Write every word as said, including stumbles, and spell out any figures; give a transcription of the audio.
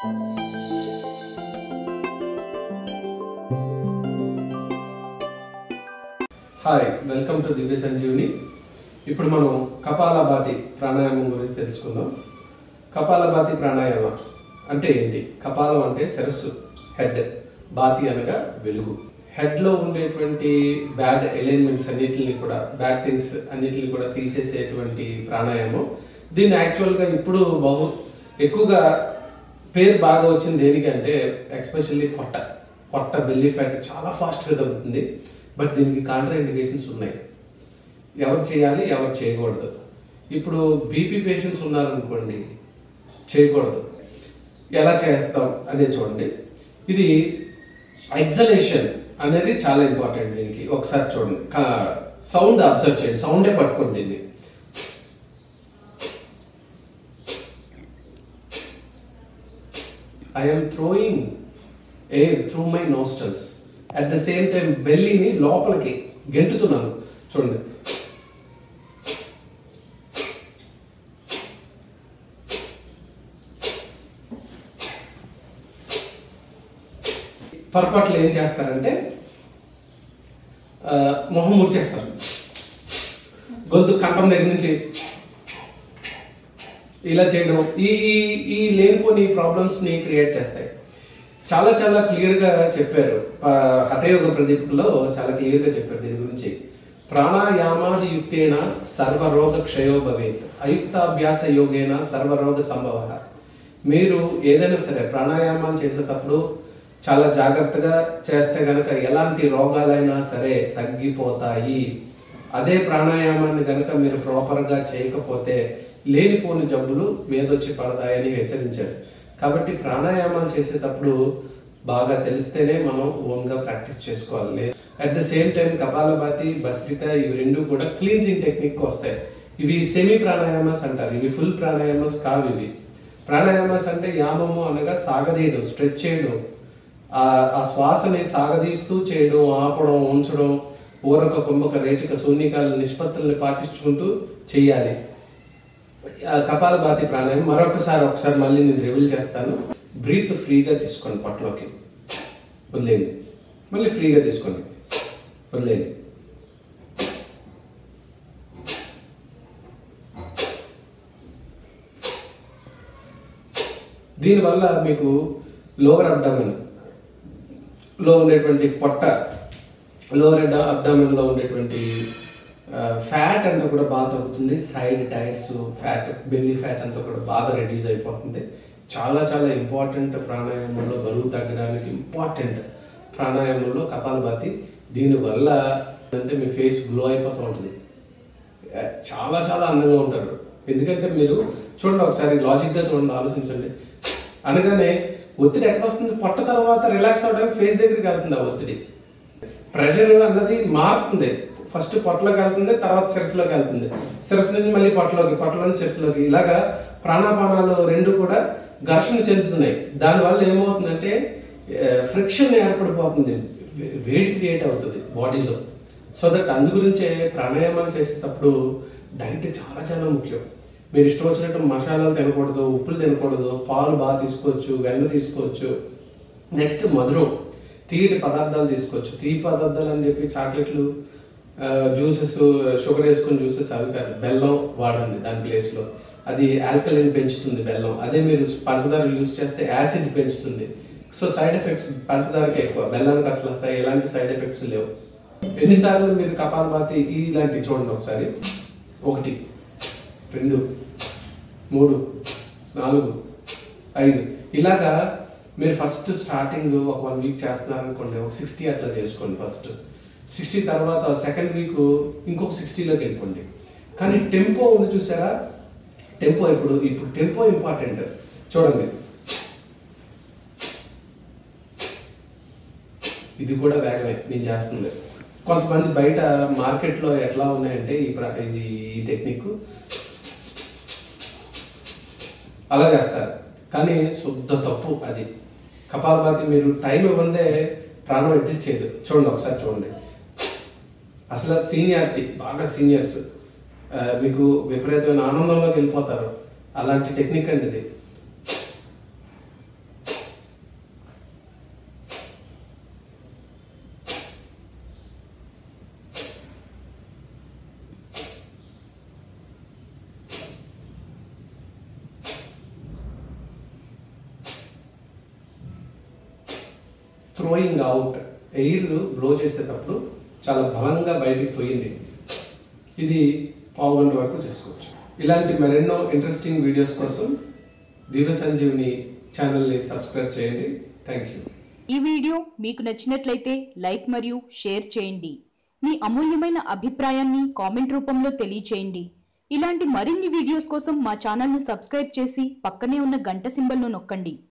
Hi, welcome to Divya Sanjeevini. ఇప్పుడు మనం కపాలభాతి ప్రాణాయామం గురించి తెలుసుకుందాం. కపాలభాతి ప్రాణాయామం అంటే ఏంటి? కపాలం అంటే శిరస్సు, హెడ్, భాతి అనగా వెలుగు. హెడ్లో ఉండేటువంటి బ్యాడ్ ఎలిమెంట్స్ అన్నిటిని కూడా, బ్యాడ్ థింగ్స్ అన్నిటిని కూడా తీసేసేటువంటి ప్రాణాయామం. దీన్ని యాక్చువల్గా ఇప్పుడు బహు ఎక్కువగా పేరు బాగా వచ్చింది దేనికంటే ఎస్పెషల్లీ పొట్ట పొట్ట బెల్లీ ఫ్యాట్ చాలా ఫాస్ట్గా తగ్గుతుంది. బట్ దీనికి కాంట్రా ఇండికేషన్స్ ఉన్నాయి. ఎవరు చేయాలి, ఎవరు చేయకూడదు. ఇప్పుడు బీపీ పేషెంట్స్ ఉన్నారనుకోండి, చేయకూడదు. ఎలా చేస్తాం అనేది చూడండి. ఇది ఎగ్జలేషన్ అనేది చాలా ఇంపార్టెంట్. దీనికి ఒకసారి చూడండి, సౌండ్ అబ్జర్వ్ చేయండి, సౌండే పట్టుకోండి దీన్ని. I am throwing air through my nostrils. At the same time బెల్లీని లోపలికి గెంటుతున్నాను. చూడండి, పొరపాట్లు ఏం చేస్తారంటే మొహం ముడిచేస్తారు. గొంతు కంఠం దగ్గర నుంచి ఇలా చేయడం ఈ ఈ లేనిపోని ప్రాబ్లమ్స్ని క్రియేట్ చేస్తాయి. చాలా చాలా క్లియర్గా చెప్పారు హఠయోగ ప్రదీప్లో, చాలా క్లియర్గా చెప్పారు దీని గురించి. ప్రాణాయామాది యుక్తేన సర్వరోగ క్షయో భవేత్, అయుక్తాభ్యాస యోగేన సర్వరోగ సంభవ. మీరు ఏదైనా సరే ప్రాణాయామాలు చేసేటప్పుడు చాలా జాగ్రత్తగా చేస్తే కనుక ఎలాంటి రోగాలైనా సరే తగ్గిపోతాయి. అదే ప్రాణాయామాన్ని కనుక మీరు ప్రాపర్గా చేయకపోతే లేనిపోని జబ్బులు మీదొచ్చి పడతాయని హెచ్చరించారు. కాబట్టి ప్రాణాయామాలు చేసేటప్పుడు బాగా తెలిస్తేనే మనం ఓన్గా ప్రాక్టీస్ చేసుకోవాలి. At the same time kapalbhati, bhastrika ఇవి రెండు కూడా క్లీన్సింగ్ టెక్నిక్ వస్తాయి. ఇవి సెమీ ప్రాణాయామాస్ అంటారు, ఇవి ఫుల్ ప్రాణాయామాస్ కావు. ఇవి ప్రాణాయామాస్ అంటే యామము అనగా సాగదీయడం, స్ట్రెచ్ చేయడం, ఆ శ్వాసని సాగదీస్తూ చేయడం, ఆపడం, ఉంచడం, ఊరక కుంభక రేచక శూన్యకాల నిష్పత్తుల్ని పాటించుకుంటూ చేయాలి. కపాలభాతి ప్రాణాయామం మరొకసారి ఒకసారి మళ్ళీ నేను రివీల్ చేస్తాను. బ్రీత్ ఫ్రీగా తీసుకోండి, పొట్టలోకి వదిలేయండి, మళ్ళీ ఫ్రీగా తీసుకోండి, వదిలేయండి. దీనివల్ల మీకు లోవర్ అబ్డామిన్ లో ఉండేటువంటి పొట్ట, లోవర్ అబ్డామిన్ లో ఉండేటువంటి ఫ్యాట్ అంతా కూడా బాగా తగ్గుతుంది. Side tyres fat, belly fat అంతా కూడా బాగా రెడ్యూస్ అయిపోతుంది. చాలా చాలా ఇంపార్టెంట్ ప్రాణాయామంలో, బరువు తగ్గడానికి ఇంపార్టెంట్ ప్రాణాయామంలో కపాలభాతి. దీనివల్ల అంటే మీ ఫేస్ గ్లో అయిపోతూ ఉంటుంది, చాలా చాలా అందంగా ఉంటారు. ఎందుకంటే మీరు చూడండి, ఒకసారి లాజిక్గా చూడండి, ఆలోచించండి. అనగానే ఒత్తిడి ఎక్కడ వస్తుంది? పొట్ట తర్వాత రిలాక్స్ అవ్వడానికి ఫేస్ దగ్గరికి వెళ్తుంది. ఆ ఒత్తిడి, ప్రెషర్ అన్నది మారుతుంది. ఫస్ట్ పొట్టలోకి వెళ్తుంది, తర్వాత శిరస్సులోకి వెళ్తుంది, శిరస్సు నుంచి మళ్ళీ పొట్టలోకి, పొట్టలోని శిరస్సులోకి. ఇలాగా ప్రాణాపానాలు రెండు కూడా ఘర్షణ చెందుతున్నాయి. దానివల్ల ఏమవుతుందంటే ఫ్రిక్షన్ ఏర్పడిపోతుంది, వేడి క్రియేట్ అవుతుంది బాడీలో. సో దట్ అందు గురించే ప్రాణాయామాలు చేసేటప్పుడు డైట్ చాలా చాలా ముఖ్యం. మీరు ఇష్టం వచ్చినట్టు మసాలాలు తినకూడదు, ఉప్పులు తినకూడదు, పాలు బాగా తీసుకోవచ్చు, వెన్న తీసుకోవచ్చు. నెక్స్ట్ మధురం, తీయటి పదార్థాలు తీసుకోవచ్చు. తీపి పదార్థాలు అని చెప్పి చాక్లెట్లు, జ్యూసెస్, షుగర్ వేసుకుని జ్యూసెస్ అవి కాదు, బెల్లం వాడండి దాని ప్లేస్లో. అది ఆల్కలైన్ పెంచుతుంది బెల్లం. అదే మీరు పంచదార యూజ్ చేస్తే యాసిడ్ పెంచుతుంది. సో సైడ్ ఎఫెక్ట్స్ పంచదారకి ఎక్కువ, బెల్లానికి అసలు అసలు ఎలాంటి సైడ్ ఎఫెక్ట్స్ లేవు. ఎన్నిసార్లు మీరు కపాలభాతి ఇలాంటివి చూడండి ఒకసారి. ఒకటి, రెండు, మూడు, నాలుగు, ఐదు. ఇలాగా మీరు ఫస్ట్ స్టార్టింగ్ ఒక వన్ వీక్ చేస్తున్నారనుకోండి, ఒక సిక్స్టీ అట్లా చేసుకోండి. ఫస్ట్ సిక్స్టీ తర్వాత సెకండ్ వీక్ ఇంకొక సిక్స్టీలోకి వెళ్ళిపోండి. కానీ టెంపో ఉంది చూసారా, టెంపో ఇప్పుడు ఇప్పుడు టెంపో ఇంపార్టెంట్. చూడండి, ఇది కూడా వేగమే నేను చేస్తుంది. కొంతమంది బయట మార్కెట్లో ఎట్లా ఉన్నాయంటే ఈ ఇది ఈ టెక్నిక్ అలా చేస్తారు, కానీ శుద్ధ తప్పు అది. కపాలభాతి మీరు టైం ఇవ్వందే ప్రాణం అడ్జస్ట్ చేయదు. చూడండి ఒకసారి చూడండి. అసలు సీనియారిటీ, బాగా సీనియర్స్ మీకు విపరీతమైన ఆనందంలోకి వెళ్ళిపోతారు. అలాంటి టెక్నిక్ అండి ఇది. థ్రోయింగ్ అవుట్, ఎయిర్ బ్లో చేసేటప్పుడు చాలా బలంగా బయటికి తోయింది. ఇది పావు గంట వరకు చేసుకోవచ్చు. ఇలాంటి మరెన్నో ఇంట్రెస్టింగ్ వీడియోస్ కోసం దివ్య సంజీవిని ఛానల్ని సబ్స్క్రైబ్ చేయండి. Thank you. ఈ వీడియో మీకు నచ్చినట్లయితే లైక్ మరియు షేర్ చేయండి. మీ అమూల్యమైన అభిప్రాయాన్ని కామెంట్ రూపంలో తెలియచేయండి. ఇలాంటి మరిన్ని వీడియోస్ కోసం మా ఛానల్ను సబ్స్క్రైబ్ చేసి పక్కనే ఉన్న గంట సింబల్ను నొక్కండి.